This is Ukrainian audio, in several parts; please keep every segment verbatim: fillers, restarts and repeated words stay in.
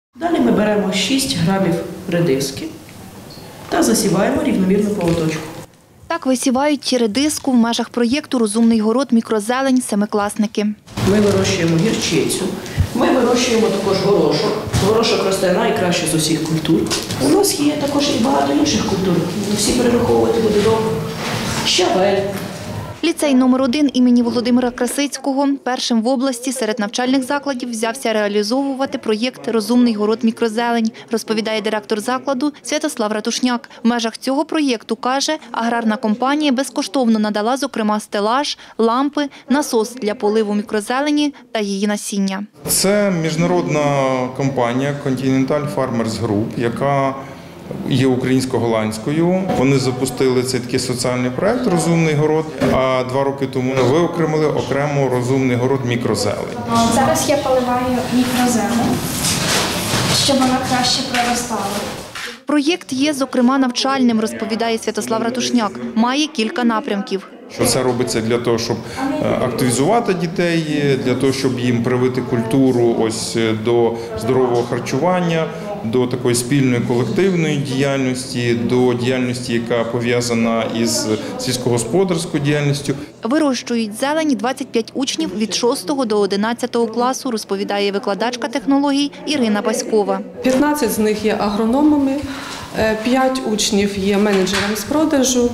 Далі ми беремо шість грамів редиски та засіваємо рівномірно по лоточку. Так висівають редиску в межах проєкту «Розумний город. Мікрозелень» семикласники. Ми вирощуємо гірчицю, ми вирощуємо також горошок. Горошок росте найкраще з усіх культур. У нас є також і багато інших культур, не всі перераховувати буде довго. Щавель. Ліцей номер один імені Володимира Красицького першим в області серед навчальних закладів взявся реалізовувати проєкт «Розумний город. Мікрозелень», розповідає директор закладу Святослав Ратушняк. В межах цього проєкту, каже, аграрна компанія безкоштовно надала, зокрема, стелаж, лампи, насос для поливу мікрозелені та її насіння. Це міжнародна компанія Continental Farmers Group, яка є українсько-голландською. Вони запустили цей такий соціальний проєкт «Розумний город», а два роки тому виокремили окремо «Розумний город. Мікрозелень». Зараз я поливаю мікрозелень, щоб вона краще проростала. Проєкт є, зокрема, навчальним, розповідає Святослав Ратушняк. Має кілька напрямків. Що це робиться для того, щоб активізувати дітей, для того, щоб їм привити культуру ось до здорового харчування, до такої спільної колективної діяльності, до діяльності, яка пов'язана із сільськогосподарською діяльністю. Вирощують зелені двадцять п'ять учнів від шостого до одинадцятого класу, розповідає викладачка технологій Ірина Баськова. п'ятнадцять з них є агрономами, п'ять учнів є менеджерами з продажу,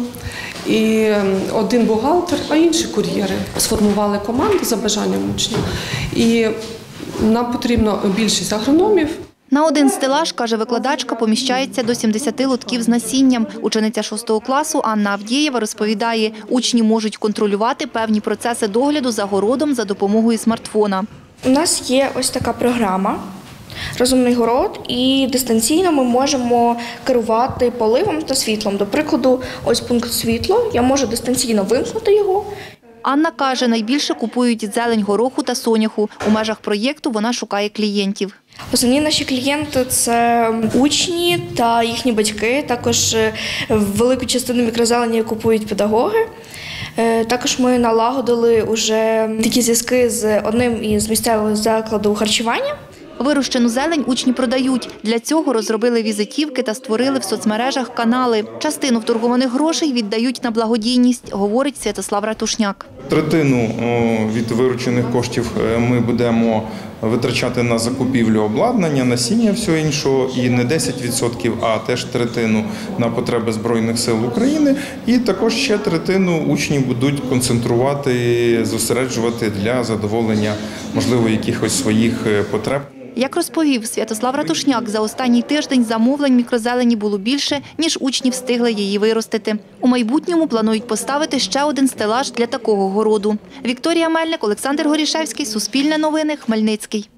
і один бухгалтер, а інші кур'єри. Сформували команду за бажанням учнів, і нам потрібно більшість агрономів. На один стелаж, каже викладачка, поміщається до сімдесяти лотків з насінням. Учениця шостого класу Анна Авдєєва розповідає, учні можуть контролювати певні процеси догляду за городом за допомогою смартфона. У нас є ось така програма «Розумний город», і дистанційно ми можемо керувати поливом та світлом. До прикладу, ось пункт світло, я можу дистанційно вимкнути його. Анна каже, найбільше купують зелень гороху та соняху. У межах проєкту вона шукає клієнтів. Основні наші клієнти – це учні та їхні батьки. Також велику частину мікрозелені купують педагоги. Також ми налагодили вже такі зв'язки з одним із місцевих закладів харчування. Вирощену зелень учні продають. Для цього розробили візитівки та створили в соцмережах канали. Частину вторгованих грошей віддають на благодійність, говорить Святослав Ратушняк. Третину від виручених коштів ми будемо витрачати на закупівлю обладнання, насіння, всього іншого, і не десять відсотків, а теж третину на потреби Збройних сил України. І також ще третину учні будуть концентрувати, зосереджувати для задоволення, можливо, якихось своїх потреб. Як розповів Святослав Ратушняк, за останній тиждень замовлень мікрозелені було більше, ніж учні встигли її виростити. У майбутньому планують поставити ще один стелаж для такого городу. Вікторія Мельник, Олександр Горішевський, Суспільне новини, Хмельницький.